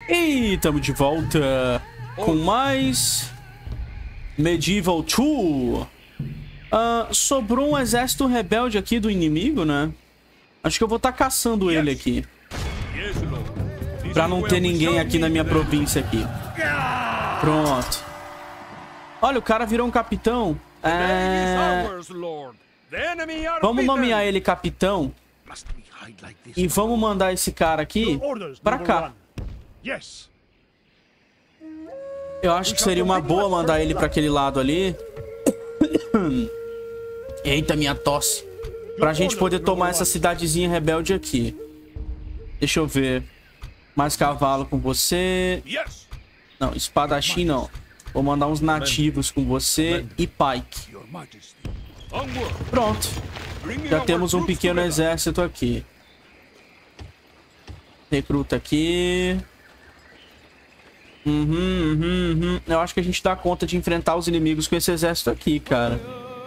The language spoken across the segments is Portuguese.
E estamos de volta com mais Medieval 2. Sobrou um exército rebelde aqui do inimigo, né? Acho que eu vou estar caçando ele aqui. Pra não ter ninguém aqui na minha província aqui. Pronto. Olha, o cara virou um capitão. Vamos nomear ele capitão. E vamos mandar esse cara aqui pra cá. Eu acho que seria uma boa mandar ele pra aquele lado ali. Eita, minha tosse. Pra gente poder tomar essa cidadezinha rebelde aqui. Deixa eu ver. Mais cavalo com você. Não, espadachim não. Vou mandar uns nativos com você e pike. Pronto. Já temos um pequeno exército aqui. Recruta aqui. Eu acho que a gente dá conta de enfrentar os inimigos com esse exército aqui, cara.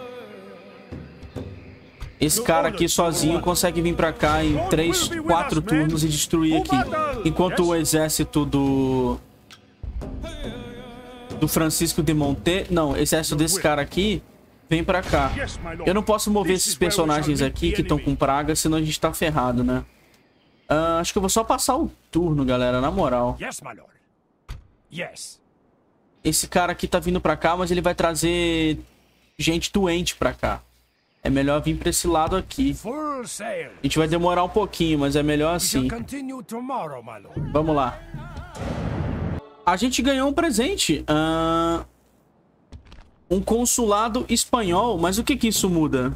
Esse cara aqui sozinho consegue vir pra cá em 3, 4 turnos e destruir aqui. Enquanto o exército do Francisco de Monte... Não, o exército desse cara aqui vem pra cá. Eu não posso mover esses personagens aqui que estão com praga, senão a gente tá ferrado, né? Acho que eu vou só passar o turno, galera, na moral. Esse cara aqui tá vindo pra cá, mas ele vai trazer gente doente pra cá. É melhor vir pra esse lado aqui. A gente vai demorar um pouquinho, mas é melhor assim. Vamos lá. A gente ganhou um presente. Um consulado espanhol. Mas o que que isso muda?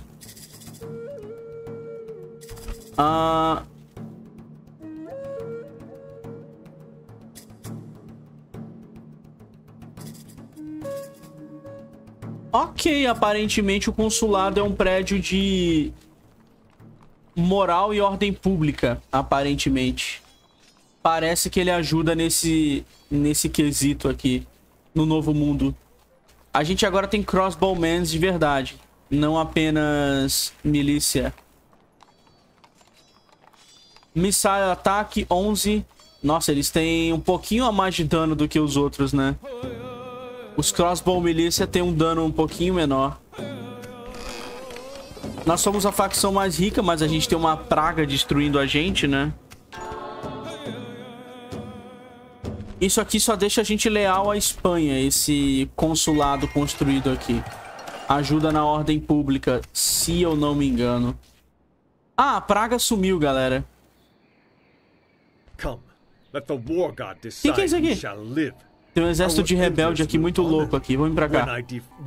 Ok, aparentemente o consulado é um prédio de moral e ordem pública, aparentemente. Parece que ele ajuda nesse quesito aqui, no Novo Mundo. A gente agora tem crossbowmen de verdade, não apenas milícia. Missile ataque 11. Nossa, eles têm um pouquinho a mais de dano do que os outros, né? Os crossbow milícia tem um dano um pouquinho menor. Nós somos a facção mais rica, mas a gente tem uma praga destruindo a gente, né? Isso aqui só deixa a gente leal à Espanha, esse consulado construído aqui. Ajuda na ordem pública, se eu não me engano. Ah, a praga sumiu, galera. O que é isso aqui? Tem um exército de rebelde aqui muito louco aqui. Vamos pra cá.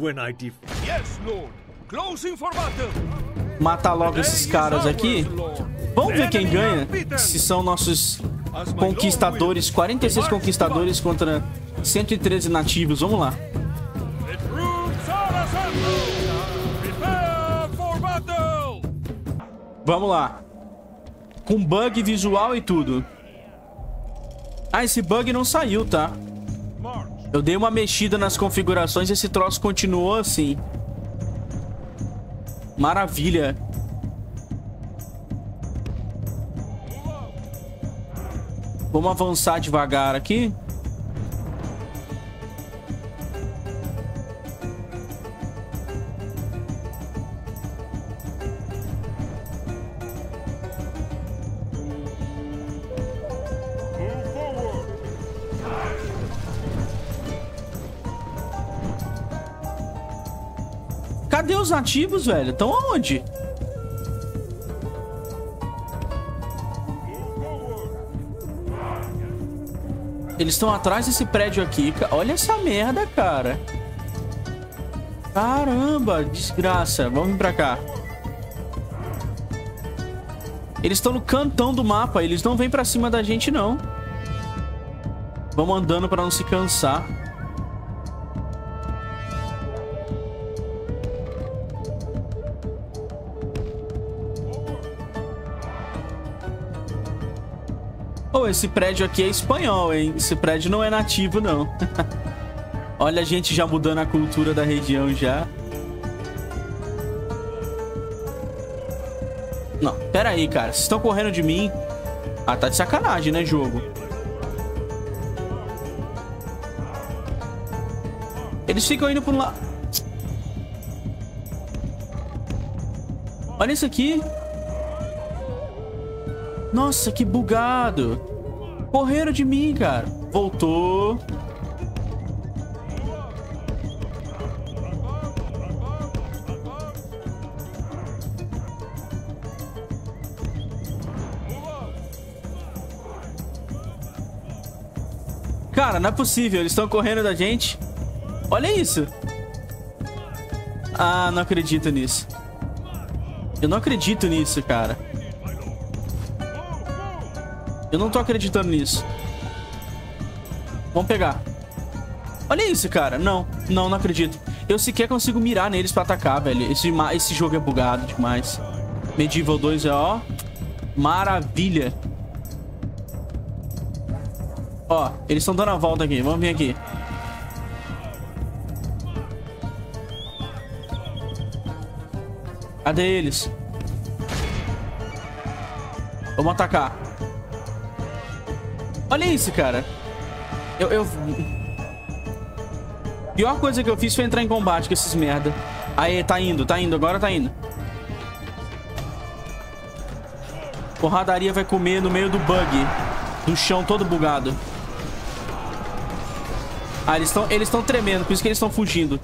Matar logo esses caras aqui. Vamos ver quem ganha. Se são nossos conquistadores. 46 conquistadores contra 113 nativos. Vamos lá. Vamos lá. Com bug visual e tudo. Ah, esse bug não saiu, tá? Eu dei uma mexida nas configurações e esse troço continuou assim. Maravilha. Vamos avançar devagar aqui. Cadê os nativos, velho? Estão aonde? Eles estão atrás desse prédio aqui. Olha essa merda, cara. Caramba, desgraça. Vamos vir pra cá. Eles estão no cantão do mapa. Eles não vêm pra cima da gente, não. Vamos andando pra não se cansar. Oh, esse prédio aqui é espanhol, hein? Esse prédio não é nativo, não. Olha a gente já mudando a cultura da região já. Não, pera aí, cara. Vocês estão correndo de mim. Ah, tá de sacanagem, né, jogo? Eles ficam indo por lá. Olha isso aqui. Nossa, que bugado. Correram de mim, cara. Voltou. Cara, não é possível. Eles estão correndo da gente. Olha isso. Ah, não acredito nisso. Eu não acredito nisso, cara. Eu não tô acreditando nisso. Vamos pegar. Olha isso, cara. Não, não acredito. Eu sequer consigo mirar neles pra atacar, velho. Esse jogo é bugado demais. Medieval 2 é, ó, maravilha. Ó, eles estão dando a volta aqui. Vamos vir aqui. Cadê eles? Vamos atacar. Olha isso, cara. Pior coisa que eu fiz foi entrar em combate com esses merda. Aí, tá indo, agora tá indo. Porradaria vai comer no meio do bug. Do chão todo bugado. Ah, eles estão tremendo, por isso que eles estão fugindo.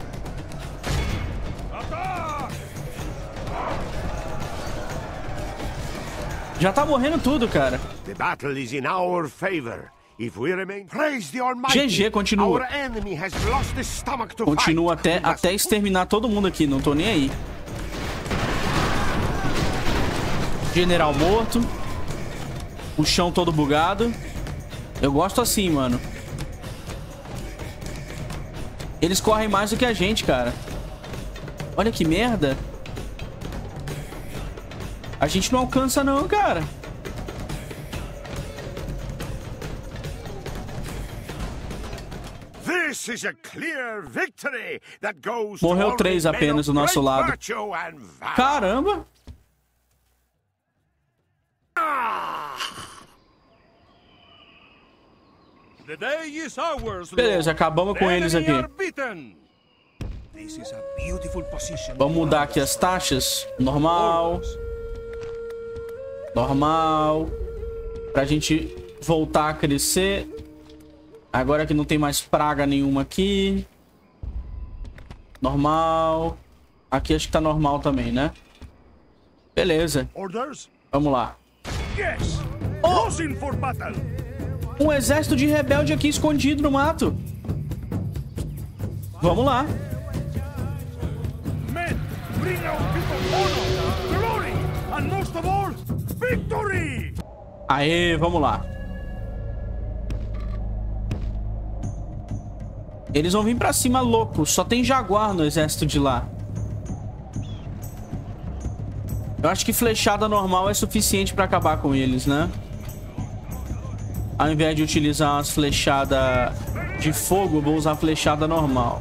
Já tá morrendo tudo, cara. The battle is in our favor. If we remain, praise the Almighty. GG, continua. Our enemy has lost the stomach to Continua fight. até exterminar todo mundo aqui, não tô nem aí. General morto. O chão todo bugado. Eu gosto assim, mano. Eles correm mais do que a gente, cara. Olha que merda. A gente não alcança não, cara. This is a clear victory that goes Morreu to 3 all men apenas do of nosso great lado. virtue and valor. Caramba. The day is ours, Beleza, acabamos com eles aqui. This is a beautiful position. Vamos mudar aqui as taxas. Normal. Normal. Pra gente voltar a crescer. Agora que não tem mais praga nenhuma aqui. Normal. Aqui acho que tá normal também, né? Beleza. Vamos lá. Oh! Um exército de rebelde aqui escondido no mato. Vamos lá. Aê, vamos lá. Eles vão vir pra cima loucos. Só tem jaguar no exército de lá. Eu acho que flechada normal é suficiente pra acabar com eles, né? Ao invés de utilizar umas flechadas de fogo, eu vou usar flechada normal.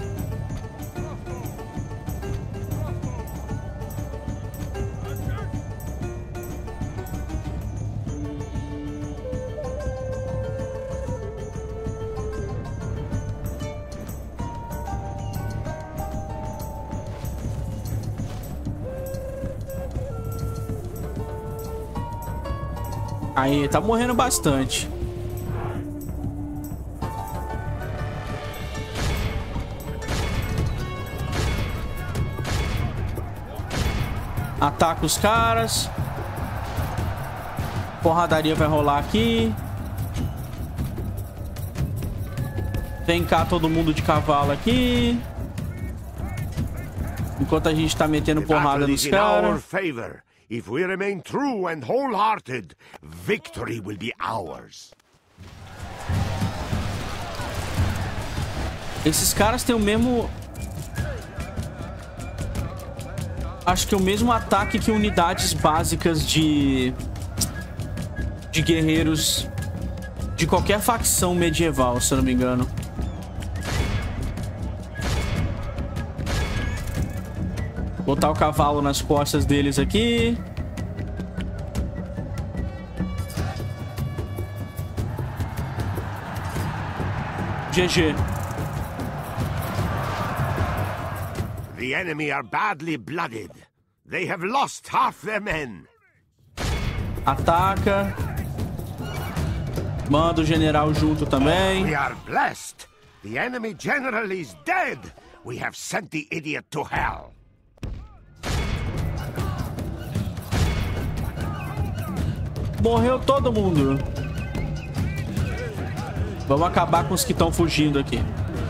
Aí, tá morrendo bastante. Ataca os caras. Porradaria vai rolar aqui. Vem cá todo mundo de cavalo aqui. Enquanto a gente tá metendo porrada nos caras. If we remain true and wholehearted, victory will be ours. Esses caras têm o mesmo... Acho que é o mesmo ataque que unidades básicas de guerreiros de qualquer facção medieval, se eu não me engano. Botar o cavalo nas costas deles aqui. GG. The enemy are badly blooded. They have lost half their men. Ataca. Manda o general junto também. We are blessed. The enemy general is dead. We have sent the idiot to hell. Morreu todo mundo. Vamos acabar com os que estão fugindo aqui.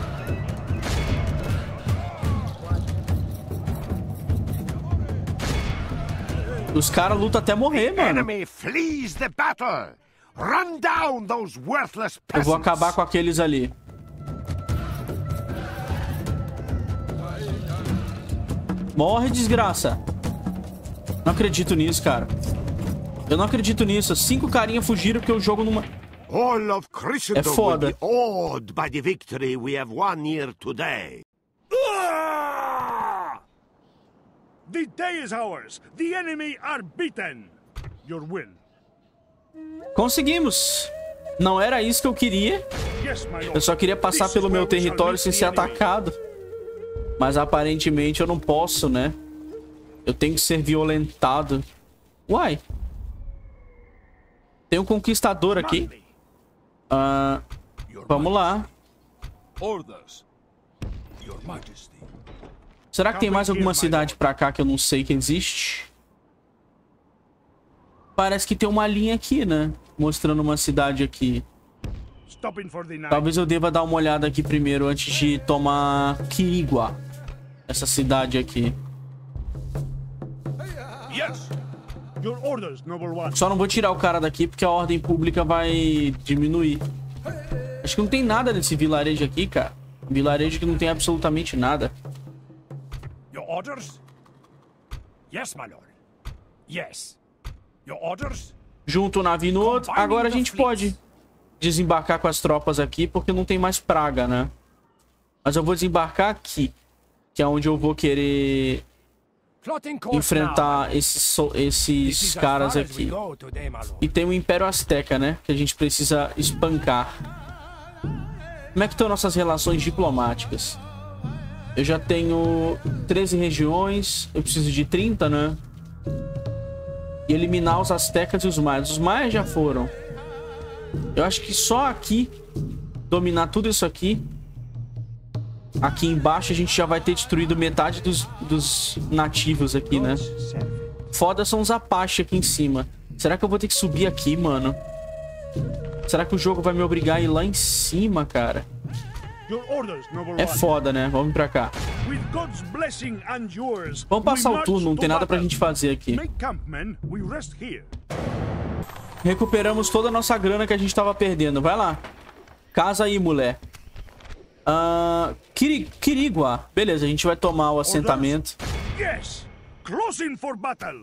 Os caras lutam até morrer, mano. Enemy flees the battle. Run down those worthless Eu vou peasants. acabar com aqueles ali. Morre, desgraça. Não acredito nisso, cara. Eu não acredito nisso. 5 carinha fugiram porque o jogo não... All of Christendom will foda. be awed by the victory we have won here today. The day is ours. The enemy are beaten. Your will. Conseguimos. Não era isso que eu queria. Yes, my lord. Eu só queria passar This pelo is meu where we shall território meet sem the ser enemy. atacado. Mas aparentemente eu não posso, né? Eu tenho que ser violentado. Uai. Tem um conquistador aqui. Vamos lá. Orders. Your Majesty. Será que tem mais alguma cidade pra cá que eu não sei que existe? Parece que tem uma linha aqui, né? Mostrando uma cidade aqui. Stopping for the night. Talvez eu deva dar uma olhada aqui primeiro antes de tomar Quirigua. Essa cidade aqui. Yes. Your orders, noble one. Só não vou tirar o cara daqui porque a ordem pública vai diminuir. Acho que não tem nada nesse vilarejo aqui, cara. Um vilarejo que não tem absolutamente nada. Your orders? Yes, my lord. Yes. Your orders? Junto o navio no outro. Agora a gente pode desembarcar com as tropas aqui porque não tem mais praga, né? Mas eu vou desembarcar aqui, que é onde eu vou querer enfrentar esses caras aqui. E tem o Império Azteca, né? Que a gente precisa espancar. Como é que estão nossas relações diplomáticas? Eu já tenho 13 regiões. Eu preciso de 30, né? E eliminar os Aztecas e os Maias. Os Maias já foram. Eu acho que só aqui, dominar tudo isso aqui. Aqui embaixo a gente já vai ter destruído metade dos nativos aqui, né? Foda são os Apache aqui em cima. Será que eu vou ter que subir aqui, mano? Será que o jogo vai me obrigar a ir lá em cima, cara? Your orders, noble É one. foda, né? Vamos pra cá. With God's blessing and yours, Vamos passar we o march turno, não to tem nada pra battle. gente fazer aqui. Make camp, men. We rest here. Recuperamos toda a nossa grana que a gente tava perdendo. Vai lá. Casa aí, mulher. Quirigua. Beleza, a gente vai tomar o assentamento. Yes. Closing for battle.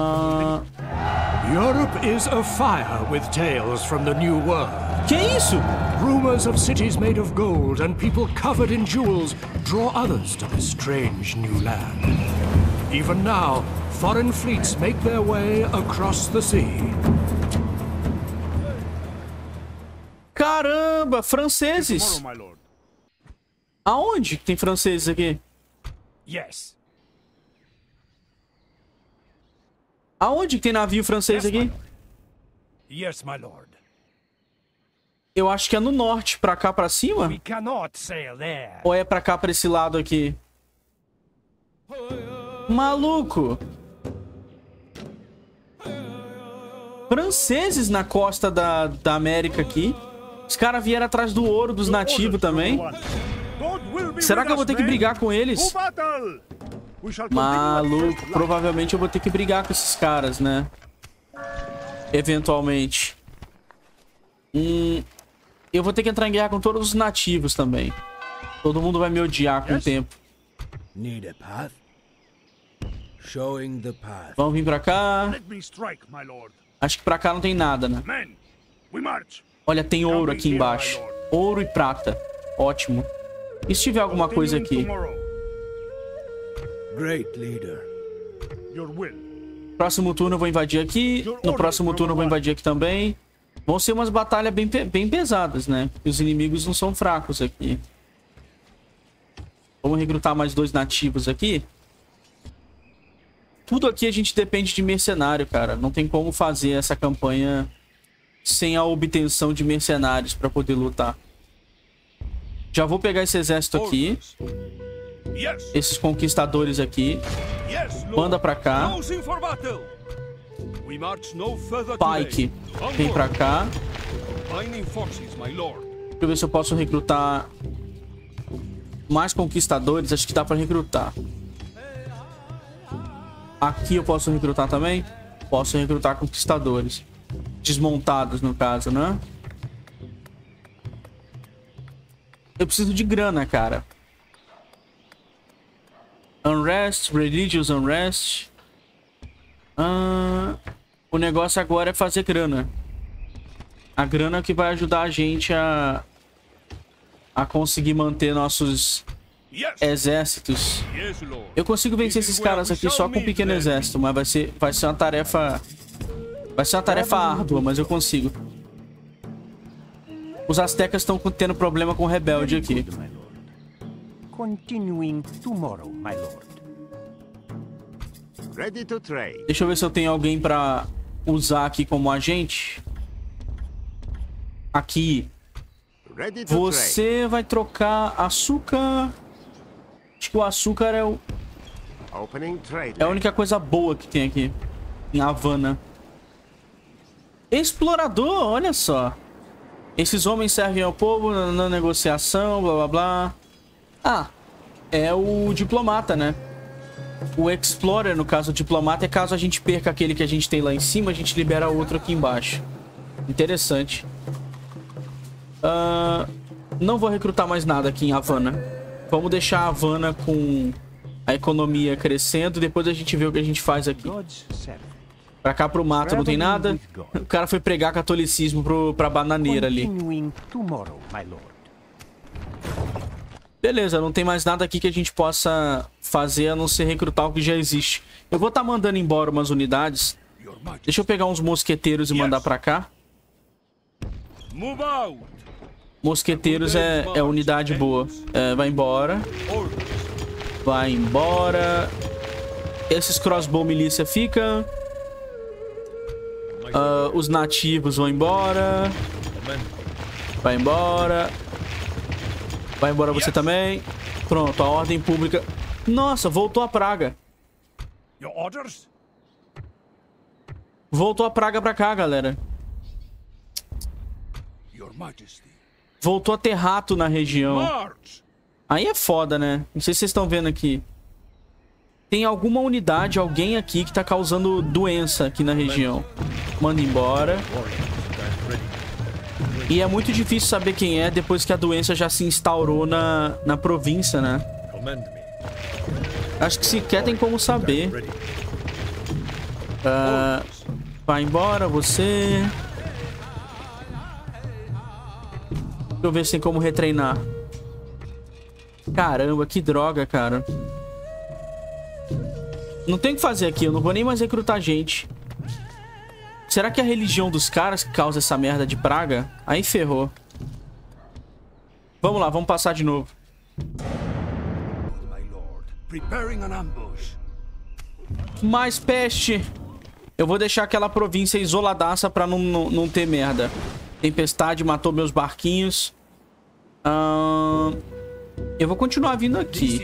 Europe is afire with tales from the New World. Que isso? Rumors of cities made of gold and people covered in jewels draw others to this strange new land. Even now, foreign fleets make their way across the sea. Caramba, franceses. Tomorrow, my lord. Aonde que tem franceses aqui? Yes. Aonde que tem navio francês aqui? Yes, my lord. Eu acho que é no norte, pra cá pra cima? We cannot sail there. Ou é pra cá, pra esse lado aqui? Maluco! Franceses na costa da América aqui. Os caras vieram atrás do ouro dos nativos também. Será que eu vou ter que brigar com eles? Maluco, provavelmente eu vou ter que brigar com esses caras, né? Eventualmente. Eu vou ter que entrar em guerra com todos os nativos também. Todo mundo vai me odiar com o tempo. Need a path? Showing the path. Vamos vir pra cá. Let me strike, my lord. Acho que pra cá não tem nada, né? Men, we march. Olha, tem ouro aqui embaixo. Ouro e prata. Ótimo. E se tiver alguma coisa aqui? Great leader. Your will. Próximo turno eu vou invadir aqui. No próximo turno eu vou invadir aqui também. Vão ser umas batalhas bem pesadas, né? Porque os inimigos não são fracos aqui. Vamos recrutar mais 2 nativos aqui. Tudo aqui a gente depende de mercenário, cara. Não tem como fazer essa campanha sem a obtenção de mercenários pra poder lutar. Já vou pegar esse exército aqui. Esses conquistadores aqui. Manda pra cá. Pike, vem pra cá. Deixa eu ver se eu posso recrutar mais conquistadores. Acho que dá pra recrutar. Aqui eu posso recrutar também? Posso recrutar conquistadores. Desmontados, no caso, né? Eu preciso de grana, cara. Unrest, Religious Unrest. O negócio agora é fazer grana. A grana que vai ajudar a gente a conseguir manter nossos exércitos. Eu consigo vencer esses caras aqui só com um pequeno exército, mas vai ser uma tarefa... Vai ser uma tarefa árdua, mas eu consigo. Os astecas estão tendo problema com o rebelde aqui. Continuing tomorrow, my lord. Ready to trade. Deixa eu ver se eu tenho alguém pra usar aqui como agente. Aqui. Ready to Você vai trocar açúcar. Acho que o açúcar é o... trade. Opening trade. É a única coisa boa que tem aqui. Em Havana. Explorador, olha só. Esses homens servem ao povo na negociação, blá blá blá. Ah, é o diplomata, né? O Explorer, no caso, o diplomata, é caso a gente perca aquele que a gente tem lá em cima, a gente libera outro aqui embaixo. Interessante. Não vou recrutar mais nada aqui em Havana. Vamos deixar a Havana com a economia crescendo. Depois a gente vê o que a gente faz aqui. Pra cá, pro mato, não tem nada. O cara foi pregar catolicismo pra bananeira ali. Beleza, não tem mais nada aqui que a gente possa fazer a não ser recrutar o que já existe. Eu vou estar mandando embora umas unidades. Deixa eu pegar uns mosqueteiros e mandar pra cá. Mosqueteiros é unidade boa. Vai embora. Vai embora. Esses crossbow milícia fica. Os nativos vão embora. Vai embora. Vai embora você também. Pronto, a ordem pública. Nossa, voltou a praga. Voltou a praga pra cá, galera. Voltou a ter rato na região. Aí é foda, né? Não sei se vocês estão vendo aqui. Tem alguma unidade, alguém aqui que tá causando doença aqui na região. Manda embora. E é muito difícil saber quem é depois que a doença já se instaurou na província, né? Acho que sequer tem como saber. Vai embora, você. Deixa eu ver se tem como retreinar. Caramba, que droga, cara. Não tem o que fazer aqui, eu não vou nem mais recrutar gente. Será que é a religião dos caras que causa essa merda de praga? Aí ferrou. Vamos lá, vamos passar de novo. Mais peste. Eu vou deixar aquela província isoladaça pra não ter merda. Tempestade matou meus barquinhos. Eu vou continuar vindo aqui.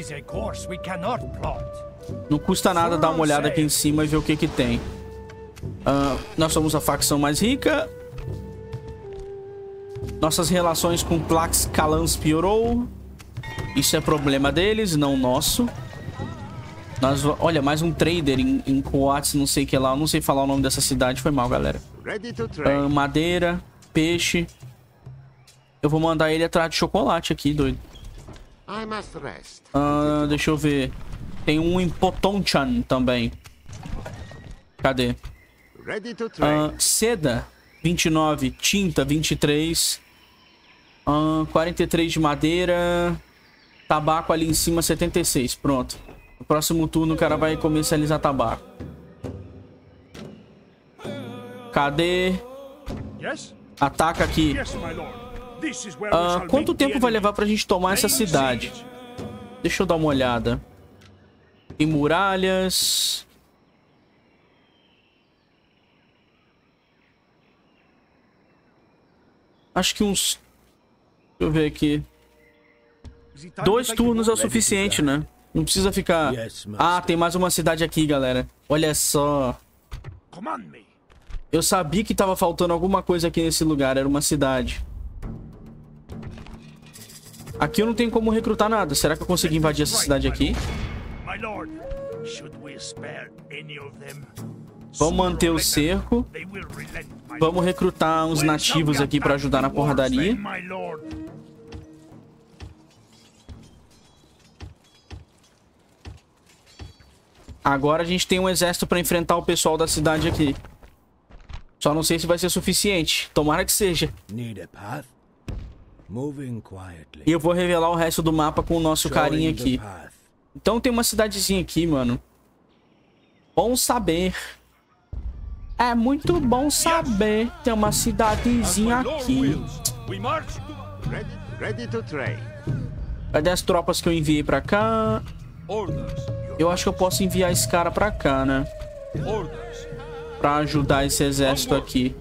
Não custa nada dar uma olhada aqui em cima e ver o que tem. Nós somos a facção mais rica. Nossas relações com Plax Calans piorou. Isso é problema deles, não nosso. Olha, mais um trader em Coates, não sei o que lá. Eu não sei falar o nome dessa cidade, foi mal, galera. Madeira, peixe. Eu vou mandar ele atrás de chocolate aqui, doido. Deixa eu ver. Tem um em Potonchan também. Cadê? Seda, 29. Tinta, 23. 43 de madeira. Tabaco ali em cima, 76. Pronto. No próximo turno o cara vai comercializar tabaco. Cadê? Ataca aqui. Quanto tempo vai levar pra gente tomar essa cidade? Deixa eu dar uma olhada. Tem muralhas. Acho que uns... Deixa eu ver aqui. 2 turnos é o suficiente, né? Não precisa ficar... Ah, tem mais uma cidade aqui, galera. Olha só. Eu sabia que tava faltando alguma coisa aqui nesse lugar. Era uma cidade. Aqui eu não tenho como recrutar nada. Será que eu consigo invadir essa cidade aqui? Vamos manter o cerco. Vamos recrutar uns nativos aqui pra ajudar na porradaria. Agora a gente tem um exército pra enfrentar o pessoal da cidade aqui. Só não sei se vai ser suficiente. Tomara que seja. E eu vou revelar o resto do mapa com o nosso carinha aqui. Então tem uma cidadezinha aqui, mano. Bom saber. É muito bom saber. Tem uma cidadezinha aqui. Cadê as tropas que eu enviei pra cá? Eu acho que eu posso enviar esse cara pra cá, né? Pra ajudar esse exército aqui.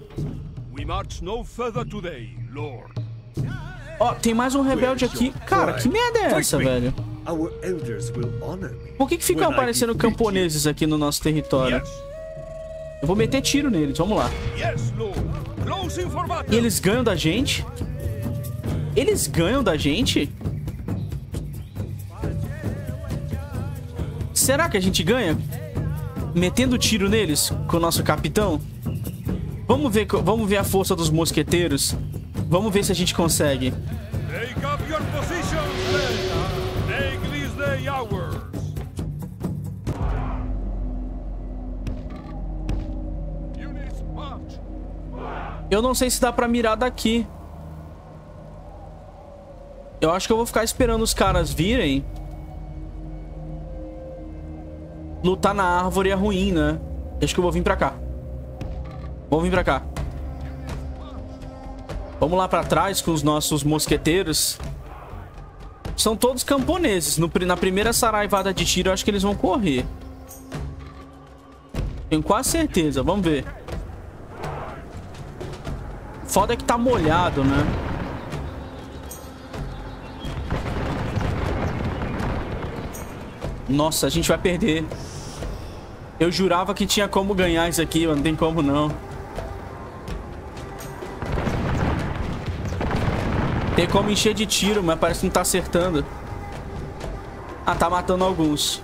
Ó, tem mais um rebelde aqui. Cara, que merda é essa, velho? Por que ficam aparecendo camponeses aqui no nosso território? Eu vou meter tiro neles, vamos lá. E eles ganham da gente? Eles ganham da gente? Será que a gente ganha? Metendo tiro neles com o nosso capitão? Vamos ver a força dos mosqueteiros. Vamos ver se a gente consegue. Eu não sei se dá pra mirar daqui. Eu acho que eu vou ficar esperando os caras virem. Lutar na árvore é ruim, né? Acho que eu vou vir pra cá. Vamos vir pra cá. Vamos lá pra trás com os nossos mosqueteiros. São todos camponeses. Na primeira saraivada de tiro, eu acho que eles vão correr. Tenho quase certeza. Vamos ver. Foda é que tá molhado, né? Nossa, a gente vai perder. Eu jurava que tinha como ganhar isso aqui, mas não tem como não. Tem como encher de tiro, mas parece que não tá acertando. Ah, tá matando alguns.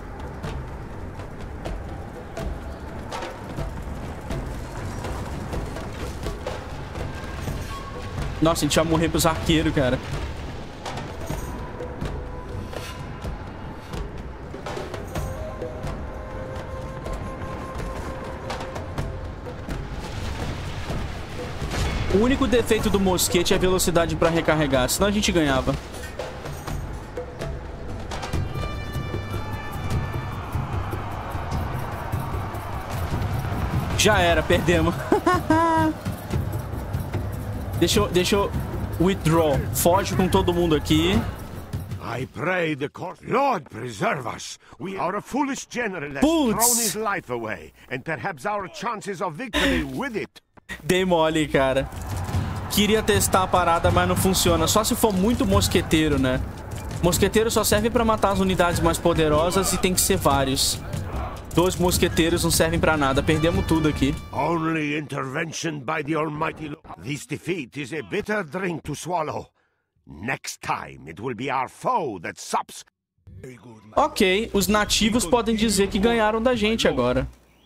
Nossa, a gente vai morrer pros arqueiros, cara. O único defeito do mosquete é a velocidade pra recarregar, senão a gente ganhava. Já era, perdemos. Deixa eu withdraw. Foge com todo mundo aqui. I pray the court. Lord preserve us. Our foolish general has thrown his life away, and perhaps our chances of victory with it. Dei mole, cara. Queria testar a parada, mas não funciona. Só se for muito mosqueteiro, né? Mosqueteiro só serve pra matar as unidades mais poderosas e tem que ser vários. 2 mosqueteiros não servem pra nada. Perdemos tudo aqui. Only intervention by the Almighty Lord. This defeat is a bitter drink to swallow. Next time it will be our foe that sups. Ok, os nativos podem dizer que ganharam da gente agora.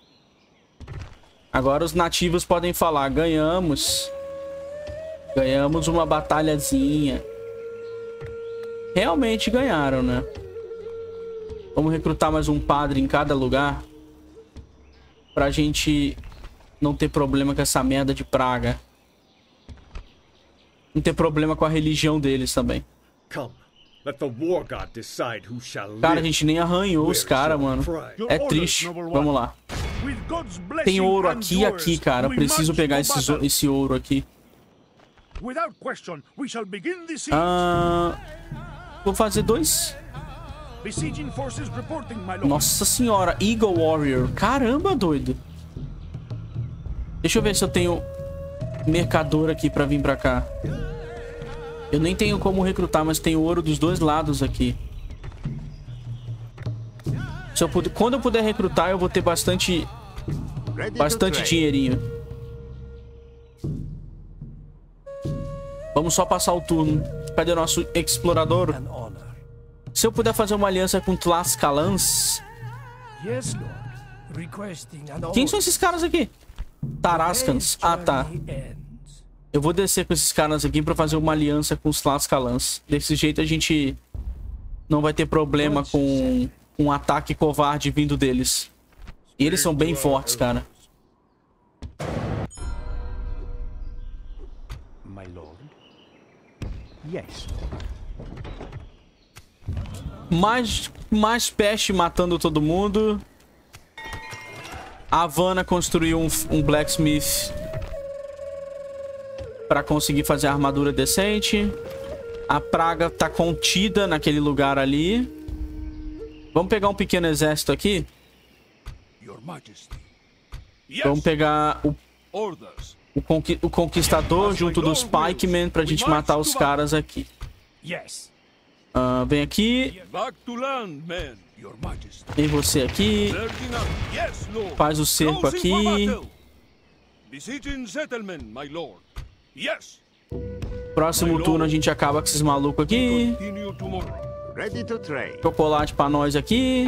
Agora os nativos podem falar, ganhamos. Ganhamos uma batalhazinha. Realmente ganharam, né? Vamos recrutar mais um padre em cada lugar. Pra gente não ter problema com essa merda de praga. Não ter problema com a religião deles também. Cara, a gente nem arranhou os caras, mano. É triste. Vamos lá. Tem ouro aqui e aqui, cara. Eu preciso pegar esse ouro aqui. Vou fazer 2 Besieging forces reporting, my lord. Nossa senhora, Eagle Warrior. Caramba, doido. Deixa eu ver se eu tenho mercador aqui pra vir pra cá. Eu nem tenho como recrutar, mas tenho ouro dos dois lados aqui. Se eu puder, quando eu puder recrutar, eu vou ter bastante dinheirinho. Vamos só passar o turno. Cadê o nosso explorador? Se eu puder fazer uma aliança com Tlascalans. Quem são esses caras aqui? Tarascans. Ah, tá. Eu vou descer com esses caras aqui pra fazer uma aliança com os Tlascalans. Desse jeito a gente não vai ter problema com um ataque covarde vindo deles. E eles são bem fortes, cara. My lord. Yes. Mais peste matando todo mundo. A Havana construiu um blacksmith para conseguir fazer a armadura decente. A praga tá contida naquele lugar ali. Vamos pegar um pequeno exército aqui. Vamos pegar o conquistador junto dos pikemen pra gente matar os caras aqui. Vem aqui. E você aqui. Faz o cerco aqui. Próximo turno a gente acaba com esses malucos aqui. Chocolate pra nós aqui.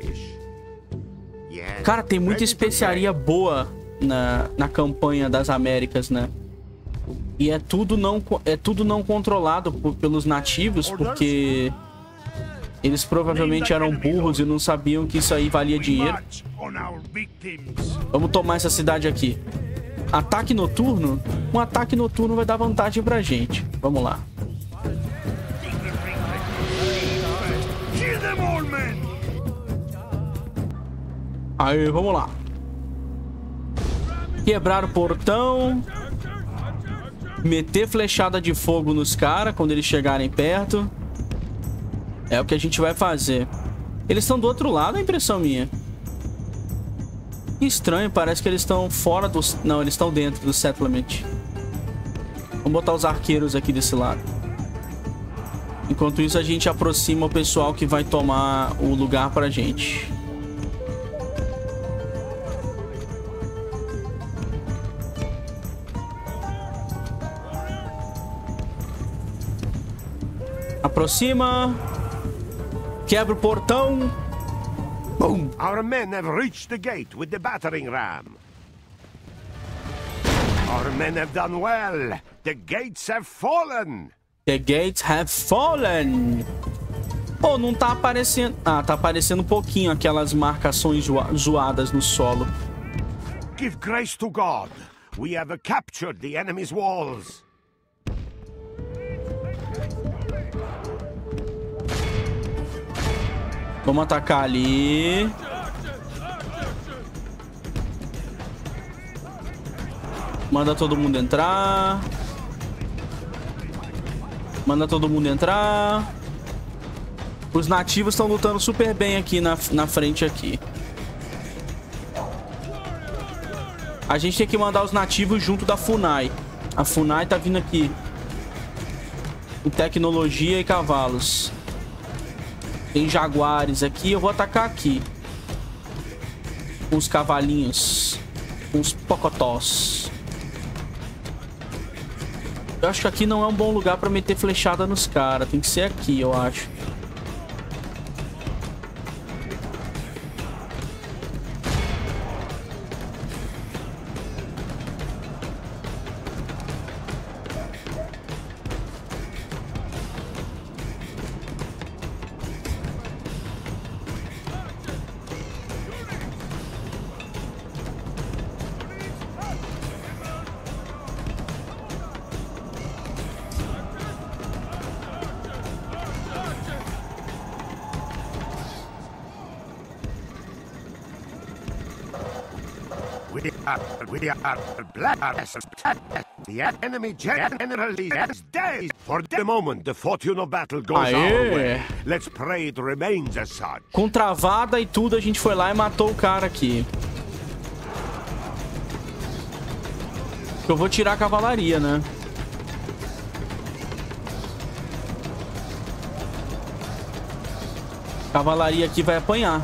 Cara, tem muita especiaria boa na campanha das Américas, né? E é tudo não controlado pelos nativos, porque eles provavelmente eram burros e não sabiam que isso aí valia dinheiro. Vamos tomar essa cidade aqui. Ataque noturno? Um ataque noturno vai dar vantagem pra gente. Vamos lá. Aí, vamos lá. Quebrar o portão. Meter flechada de fogo nos caras quando eles chegarem perto. É o que a gente vai fazer. Eles estão do outro lado, é impressão minha. Que estranho, parece que eles estão fora do... Não, eles estão dentro do settlement. Vamos botar os arqueiros aqui desse lado. Enquanto isso, a gente aproxima o pessoal que vai tomar o lugar pra gente. Aproxima. Quebra o portão. Boom. Our men have reached the gate with the battering ram. Our men have done well. The gates have fallen. The gates have fallen. Pô, não tá aparecendo... Ah, tá aparecendo um pouquinho aquelas marcações zoadas no solo. Give grace to God. We have captured the enemy's walls. Vamos atacar ali. Manda todo mundo entrar. Manda todo mundo entrar. Os nativos estão lutando super bem aqui na frente aqui. A gente tem que mandar os nativos junto da Funai. A Funai tá vindo aqui. Com tecnologia e cavalos. Tem jaguares aqui. Eu vou atacar aqui. Com os cavalinhos. Com os pocotós. Eu acho que aqui não é um bom lugar pra meter flechada nos caras. Tem que ser aqui, eu acho. We are black. The enemy general is dead. For the moment, the fortune of battle goes our way. Let's pray it remains as such. Com travada e tudo, a gente foi lá e matou o cara aqui. Eu vou tirar a cavalaria, né? A cavalaria aqui vai apanhar.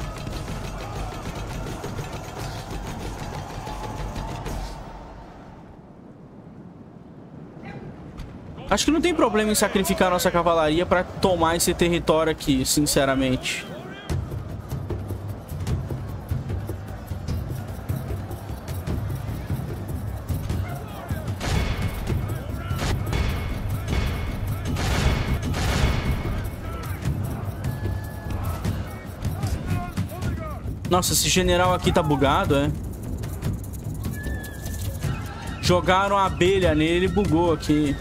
Acho que não tem problema em sacrificar nossa cavalaria para tomar esse território aqui, sinceramente. Nossa, esse general aqui tá bugado, é? Jogaram a abelha nele e bugou aqui.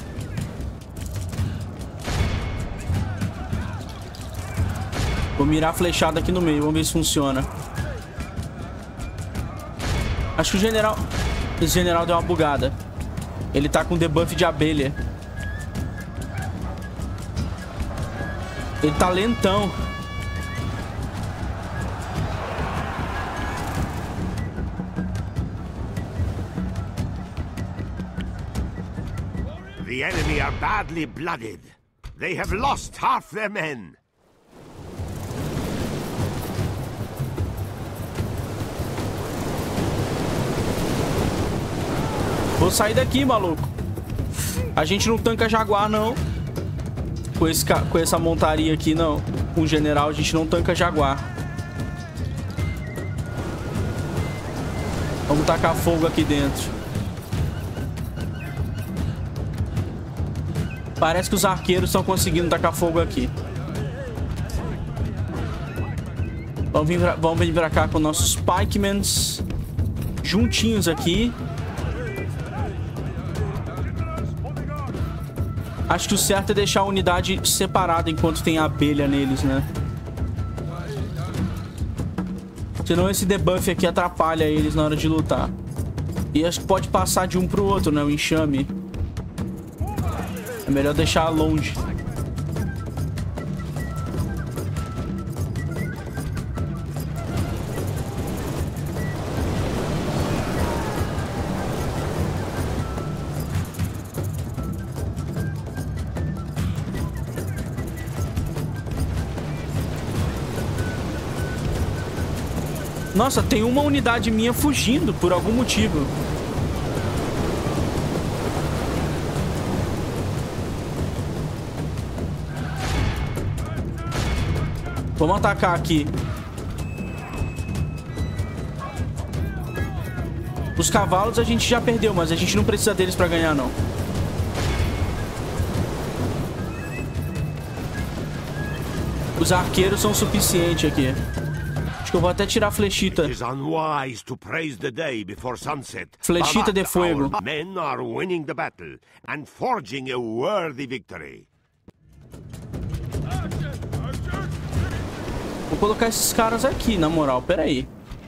Vou mirar a flechada aqui no meio, vamos ver se funciona. Acho que o general... Esse general deu uma bugada. Ele tá com debuff de abelha. Ele tá lentão. The enemy are badly blooded. They have lost half their men. Vou sair daqui, maluco. A gente não tanca jaguar, não. Com essa montaria aqui, não. Com o general, a gente não tanca jaguar. Vamos tacar fogo aqui dentro. Parece que os arqueiros estão conseguindo tacar fogo aqui. Vamos vir pra cá com nossos pikemans juntinhos aqui. Acho que o certo é deixar a unidade separada enquanto tem abelha neles, né? Senão esse debuff aqui atrapalha eles na hora de lutar. E acho que pode passar de um pro outro, né? O enxame. É melhor deixar longe. Nossa, tem uma unidade minha fugindo por algum motivo. Vamos atacar aqui. Os cavalos a gente já perdeu, mas a gente não precisa deles pra ganhar, não. Os arqueiros são suficientes aqui. Acho que eu vou até tirar a flechita. Flechita de fogo. Vou colocar esses caras aqui, na moral. Pera aí.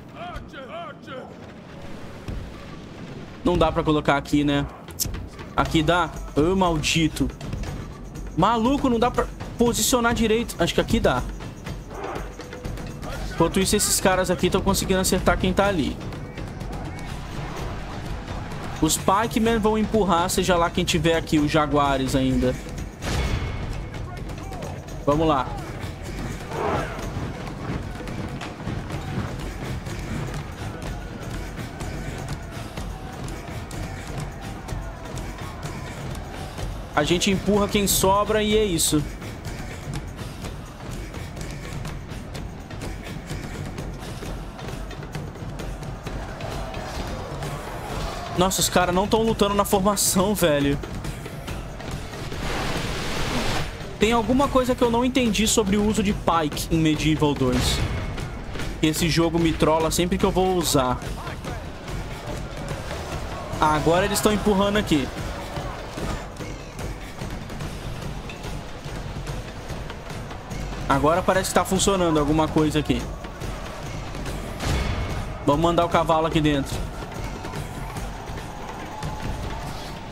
Não dá pra colocar aqui, né? Aqui dá? Ô, maldito. Maluco, não dá pra posicionar direito. Acho que aqui dá. Enquanto isso, esses caras aqui estão conseguindo acertar quem tá ali. Os pikemen vão empurrar, seja lá quem tiver aqui, os jaguares ainda. Vamos lá. A gente empurra quem sobra e é isso. Nossa, os caras não estão lutando na formação, velho. Tem alguma coisa que eu não entendi sobre o uso de Pike em Medieval 2. Esse jogo me trola sempre que eu vou usar. Ah, agora eles estão empurrando aqui. Agora parece que tá funcionando alguma coisa aqui. Vamos mandar o cavalo aqui dentro.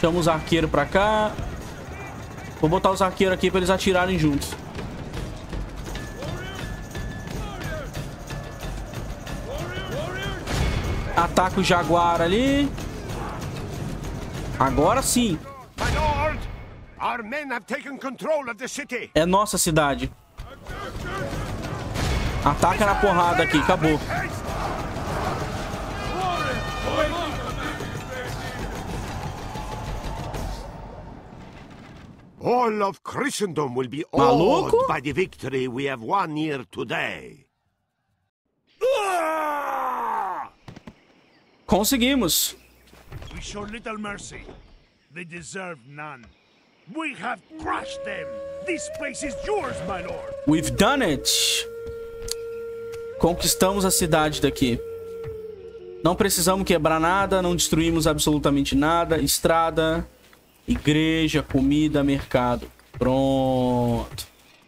Chama os arqueiros pra cá. Vou botar os arqueiros aqui pra eles atirarem juntos. Ataca o jaguar ali. Agora sim. My lord, our men have taken control of the city. É nossa cidade. Ataca na porrada aqui, acabou. All of Christendom will be Maluco? awed by the victory we have won here today. Conseguimos. We show little mercy. They deserve none. We have crushed them. This place is yours, my lord. We've done it. Conquistamos a cidade daqui. Não precisamos quebrar nada, não destruímos absolutamente nada. Estrada, igreja, comida, mercado. Pronto.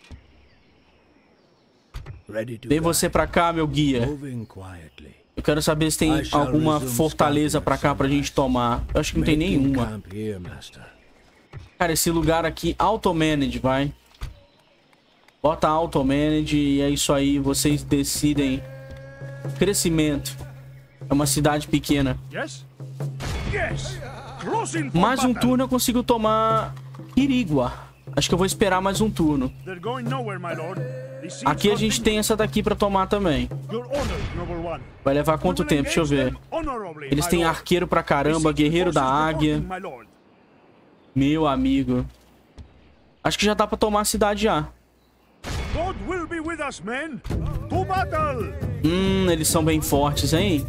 Vem você pra cá, meu guia. Eu quero saber se tem alguma fortaleza pra cá pra gente tomar. Eu acho que não tem nenhuma. Cara, esse lugar aqui, auto-manage, vai. Bota auto-manage e é isso aí. Vocês decidem. Crescimento. É uma cidade pequena. Mais um turno eu consigo tomar Quirigua. Acho que eu vou esperar mais um turno. Aqui a gente tem essa daqui pra tomar também. Vai levar quanto tempo? Deixa eu ver. Eles têm arqueiro pra caramba, guerreiro da águia. Meu amigo. Acho que já dá pra tomar a cidade já. Eles são bem fortes, hein?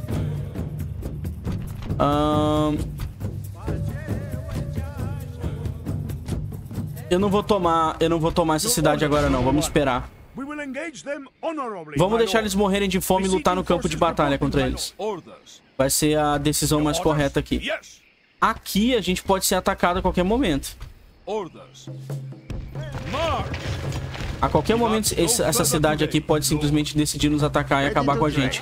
Eu não vou tomar essa cidade agora não, vamos esperar. Vamos deixar eles morrerem de fome e lutar no campo de batalha contra eles. Vai ser a decisão mais correta aqui. Aqui a gente pode ser atacado a qualquer momento. A qualquer momento essa cidade aqui pode simplesmente decidir nos atacar e acabar com a gente.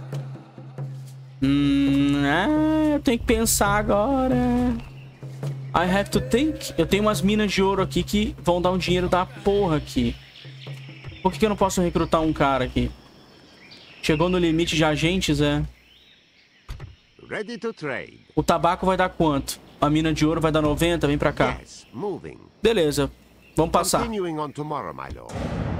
Eu tenho que pensar agora. I have to think. Eu tenho umas minas de ouro aqui que vão dar um dinheiro da porra aqui. Por que eu não posso recrutar um cara aqui? Chegou no limite de agentes, é? Ready to trade. O tabaco vai dar quanto? A mina de ouro vai dar 90, vem pra cá. Yes, moving. Beleza, vamos passar. Continuing on tomorrow, my lord.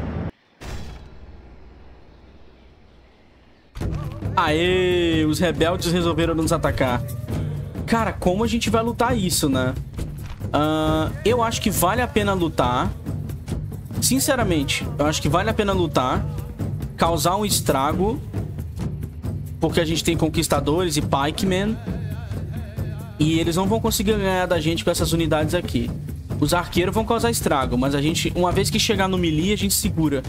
Aê, os rebeldes resolveram nos atacar. Cara, como a gente vai lutar isso, né? Eu acho que vale a pena lutar. Sinceramente, eu acho que vale a pena lutar. Causar um estrago. Porque a gente tem conquistadores e pikemen. E eles não vão conseguir ganhar da gente com essas unidades aqui. Os arqueiros vão causar estrago, mas a gente, uma vez que chegar no melee, a gente segura.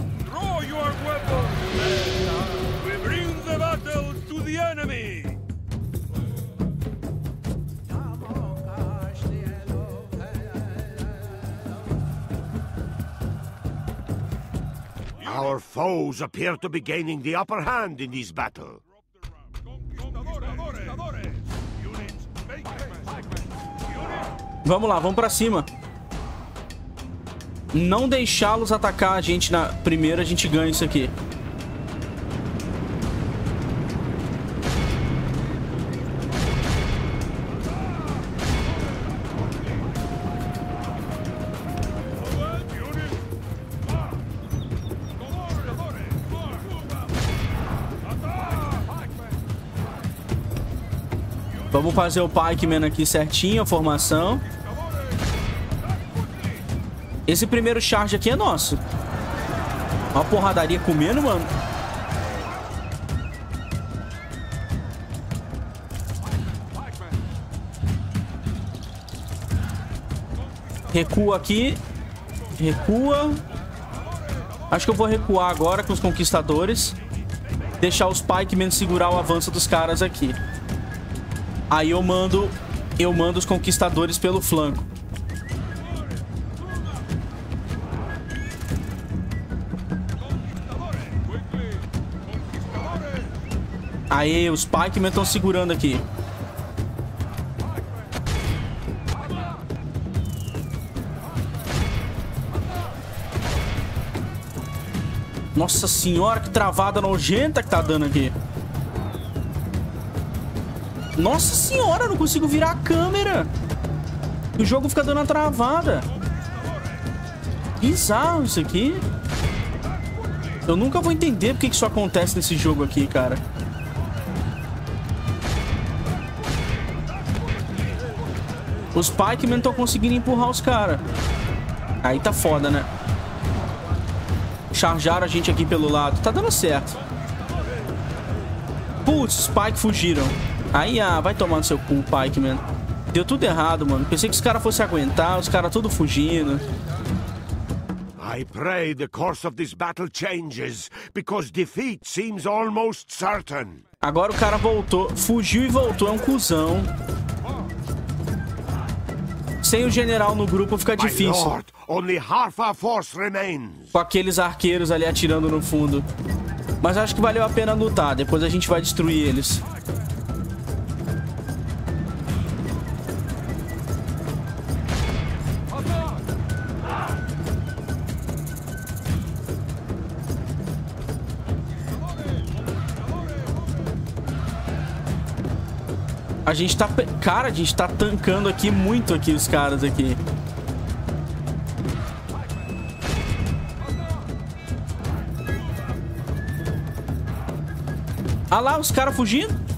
Our foes appear to be gaining the upper hand in this battle. Vamos lá, vamos pra cima. Não deixá-los atacar a gente na primeira, a gente ganha isso aqui. Vamos fazer o pikeman aqui certinho, a formação. Esse primeiro charge aqui é nosso. Uma porradaria comendo, mano. Recua aqui. Recua. Acho que eu vou recuar agora com os conquistadores. Deixar os pikemen segurar o avanço dos caras aqui. Aí eu mando os conquistadores pelo flanco. Aí os pikemen estão segurando aqui. Nossa senhora, que travada nojenta que tá dando aqui. Nossa senhora, eu não consigo virar a câmera. O jogo fica dando uma travada. Bizarro isso aqui. Eu nunca vou entender porque que isso acontece nesse jogo aqui, cara. Os Pikemen estão conseguindo empurrar os caras. Aí tá foda, né? Charjaram a gente aqui pelo lado. Tá dando certo. Putz, os Pike fugiram. Aí, vai tomar no seu cu, Pikeman. Deu tudo errado, mano. Pensei que os caras fossem aguentar. Os caras tudo fugindo. I pray the course of this battle changes, because defeat seems almost certain. Agora o cara voltou. Fugiu e voltou. É um cuzão. Sem o general no grupo fica difícil. My lord, only half our force remains. Com aqueles arqueiros ali atirando no fundo. Mas acho que valeu a pena lutar. Depois a gente vai destruir eles. A gente tá... Cara, a gente tá tancando aqui muito aqui os caras aqui. Ah lá, os caras fugindo.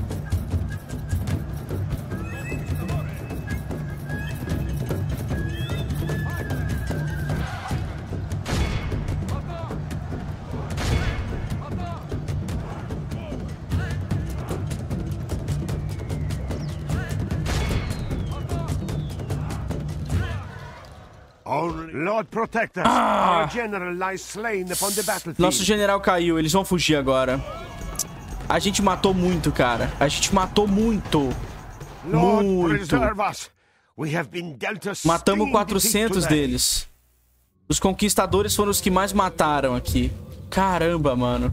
Lord protect us. Our general lies slain upon the battlefield. Nosso general caiu, eles vão fugir agora. A gente matou muito, cara. A gente matou muito. Muito. Matamos 400 deles. Os conquistadores foram os que mais mataram aqui. Caramba, mano.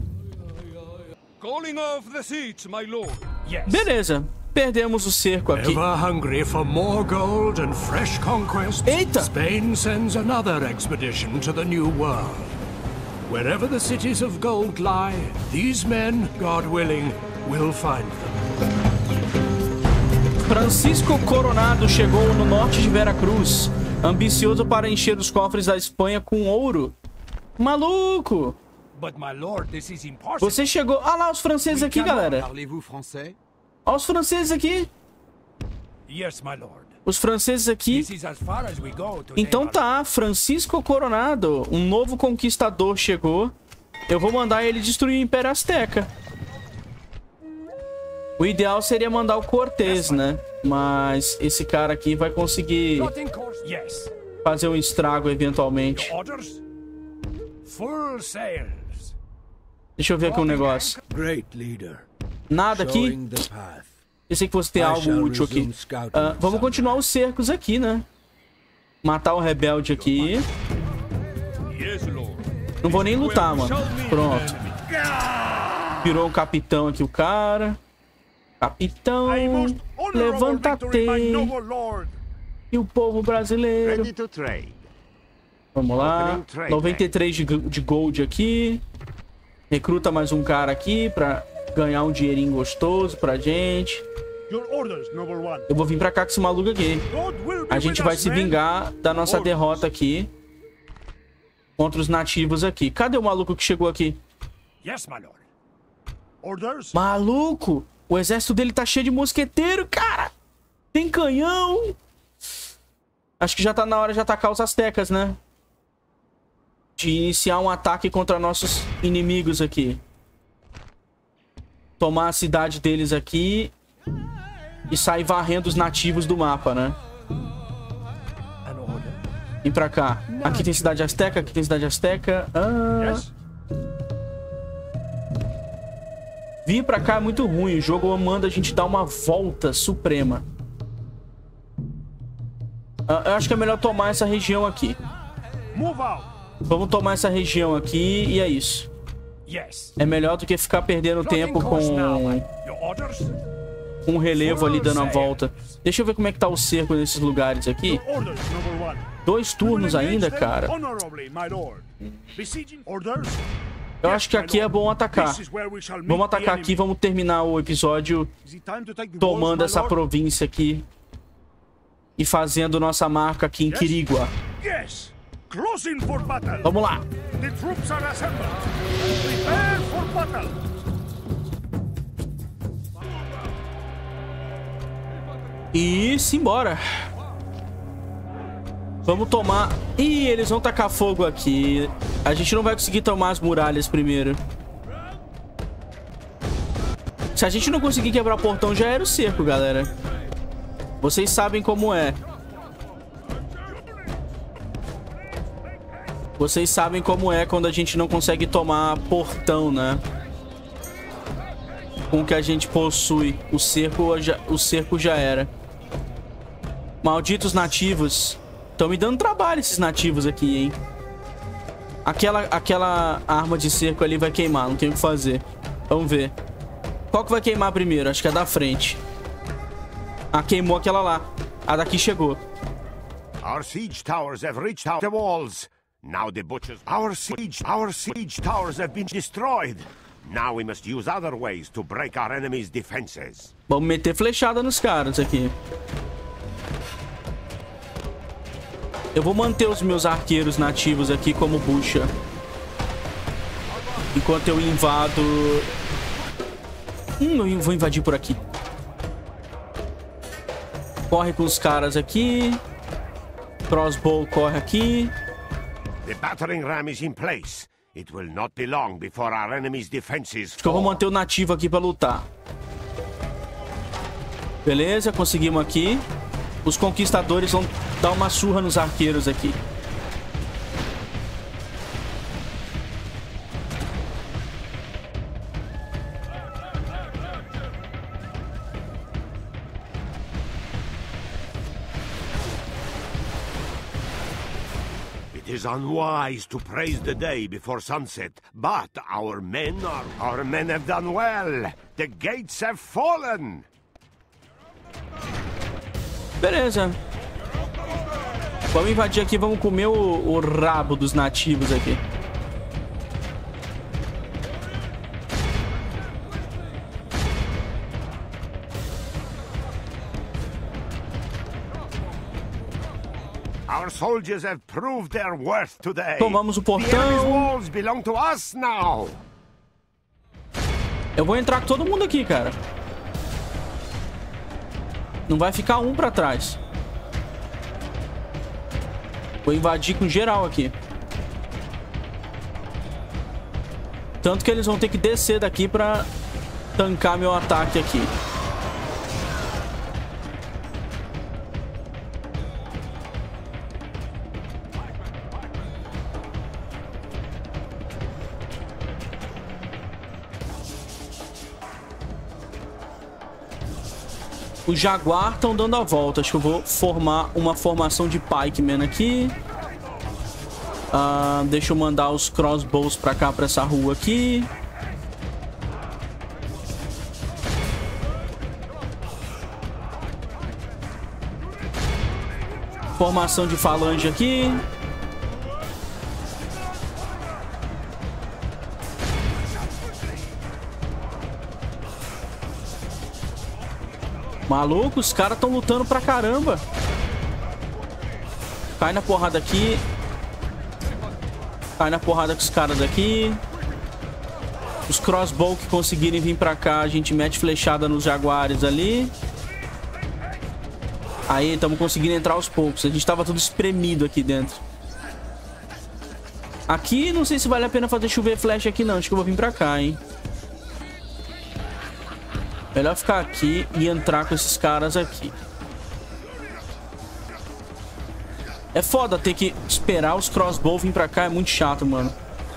Beleza. Perdemos o cerco aqui. Ever hungry for more gold and fresh conquests? Eita! Spain sends another expedition to the New World. Wherever the cities of gold lie, these men, God willing, will find them. Francisco Coronado chegou no norte de Veracruz, ambicioso para encher os cofres da Espanha com ouro. Maluco! But my lord, this is impossible. Você chegou... Ah lá, os franceses aqui, galera. Parlez-vous français? Olha os franceses aqui. Yes, my lord. Os franceses aqui. This is as far as we go today, Então my lord. tá, Francisco Coronado. Um novo conquistador chegou. Eu vou mandar ele destruir o Império Azteca. O ideal seria mandar o Cortés, né? Mas esse cara aqui vai conseguir Yes. fazer um estrago eventualmente. Orders? Full sails. Deixa eu ver aqui um negócio. Great leader. Nada aqui. Showing the path. Pensei que fosse ter algo útil aqui. Vamos continuar os cercos aqui, né? Matar o rebelde aqui. Não vou nem lutar, mano. Pronto. Virou um capitão aqui o cara. Capitão, levanta-te. E o povo brasileiro. Ready to trade. Vamos lá. 93 de gold aqui. Recruta mais um cara aqui pra ganhar um dinheirinho gostoso pra gente. Your orders, noble one. Eu vou vir pra cá com esse maluco aqui. God will be A gente with vai us, se man. vingar da nossa derrota aqui. Contra os nativos aqui. Cadê o maluco que chegou aqui? Yes, my lord. Orders? Maluco! O exército dele tá cheio de mosqueteiro, cara! Tem canhão! Acho que já tá na hora de atacar os astecas, né? De iniciar um ataque contra nossos inimigos aqui. Tomar a cidade deles aqui. E sair varrendo os nativos do mapa, né? Vem pra cá. Aqui tem cidade azteca, aqui tem cidade azteca. Yes? Vir pra cá é muito ruim. O jogo manda a gente dar uma volta suprema. Eu acho que é melhor tomar essa região aqui. Move out. Vamos tomar essa região aqui e é isso. Yes. É melhor do que ficar perdendo tempo com Your orders? um relevo ali dando a volta. Deixa eu ver como é que tá o cerco nesses lugares aqui. Your orders, noble one. 2 turnos ainda, cara. Honorably, my lord. Besieging orders? Eu acho que aqui é bom atacar. Vamos atacar aqui, vamos terminar o episódio tomando essa província aqui e fazendo nossa marca aqui em Quirigua. Vamos lá. E simbora. Vamos tomar... Ih, eles vão tacar fogo aqui. A gente não vai conseguir tomar as muralhas primeiro. Se a gente não conseguir quebrar o portão, já era o cerco, galera. Vocês sabem como é. Vocês sabem como é quando a gente não consegue tomar portão, né? Com o que a gente possui. O cerco já era. Malditos nativos. Estão me dando trabalho esses nativos aqui, hein? Aquela arma de cerco ali vai queimar. Não tem o que fazer. Vamos ver. Qual que vai queimar primeiro? Acho que é a da frente. Ah, queimou aquela lá. A daqui chegou. Our siege towers have reached out the walls. Now the butchers... Our siege towers have been destroyed. Now we must use other ways to break our enemy's defenses. Vamos meter flechada nos caras aqui. Eu vou manter os meus arqueiros nativos aqui como bucha. Enquanto eu invado... eu vou invadir por aqui. Corre com os caras aqui. Crossbow corre aqui. The battering ram is in place. It will not be long before our enemy's defenses Acho que eu vou manter o nativo aqui pra lutar. Beleza, conseguimos aqui. Os conquistadores vão dar uma surra nos arqueiros aqui. It is unwise to praise the day before sunset, but our men have done well. The gates have fallen. Beleza. Vamos invadir aqui, vamos comer o rabo dos nativos aqui. Our soldiers have proved their worth today. Tomamos o The enemy's portão. walls belong to us now. Eu vou entrar com todo mundo aqui, cara. Não vai ficar um pra trás. Vou invadir com geral aqui. Tanto que eles vão ter que descer daqui pra tancar meu ataque aqui. Os Jaguar estão dando a volta. Acho que eu vou formar uma formação de Pikeman aqui. Deixa eu mandar os Crossbows pra cá, pra essa rua aqui. Formação de Falange aqui. Maluco, os caras estão lutando pra caramba. Cai na porrada aqui. Cai na porrada com os caras aqui. Os crossbow que conseguirem vir pra cá, a gente mete flechada nos jaguares ali. Aí, estamos conseguindo entrar aos poucos. A gente tava tudo espremido aqui dentro. Aqui, não sei se vale a pena fazer chover flecha aqui não. Acho que eu vou vir pra cá, hein. Melhor ficar aqui e entrar com esses caras aqui. É foda ter que esperar os crossbow vir pra cá. É muito chato, mano.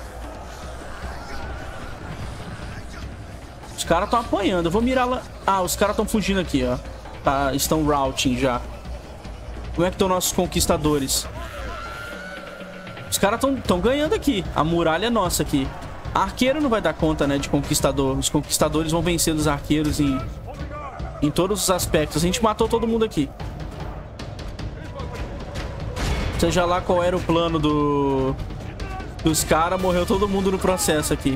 Os caras estão apanhando. Eu vou mirar lá. Ah, os caras estão fugindo aqui, ó. Tá, estão routing já. Como é que estão nossos conquistadores? Os caras estão ganhando aqui. A muralha é nossa aqui. Arqueiro não vai dar conta, né, de conquistador. Os conquistadores vão vencer os arqueiros em todos os aspectos. A gente matou todo mundo aqui. Seja lá qual era o plano Os caras, morreu todo mundo no processo aqui.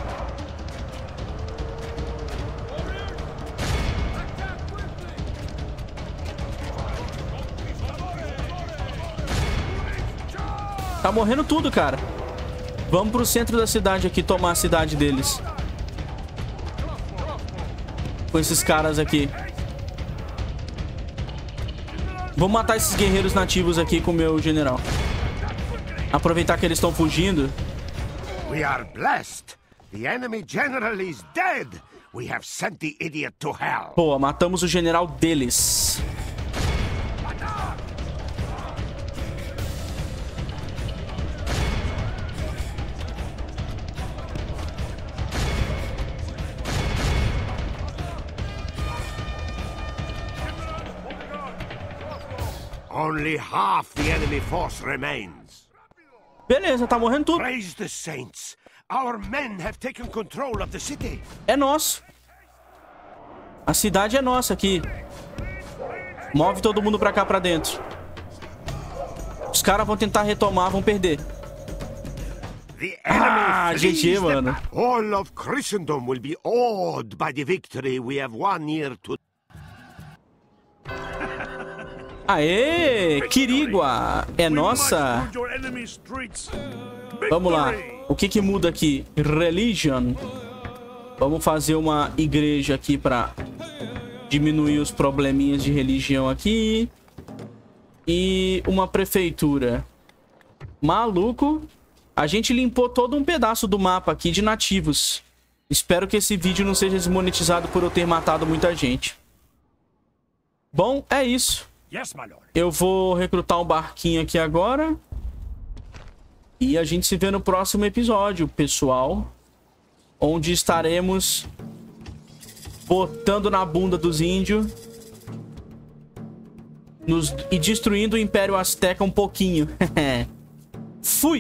Tá morrendo tudo, cara. Vamos pro centro da cidade aqui, tomar a cidade deles. Com esses caras aqui. Vou matar esses guerreiros nativos aqui com o meu general. Aproveitar que eles estão fugindo. We are blessed. The enemy general is dead. We have sent the idiot to hell. Pô, matamos o general deles. Only half the enemy force remains. Beleza, tá morrendo tudo. Praise the saints. Our men have taken control of the city. É nosso. A cidade é nossa aqui. Move todo mundo pra cá, pra dentro. Os caras vão tentar retomar, vão perder. Ah, GG, mano. All of Christendom will be awed by the victory we have won here to. Aê, Quirigua. É nossa. Vamos lá. O que que muda aqui? Religion. Vamos fazer uma igreja aqui pra diminuir os probleminhas de religião aqui. E uma prefeitura. Maluco. A gente limpou todo um pedaço do mapa aqui de nativos. Espero que esse vídeo não seja desmonetizado por eu ter matado muita gente. Bom, é isso. Yes, my lord. Eu vou recrutar um barquinho aqui agora. E a gente se vê no próximo episódio, pessoal. Onde estaremos botando na bunda dos índios. E destruindo o Império Azteca um pouquinho. Fui!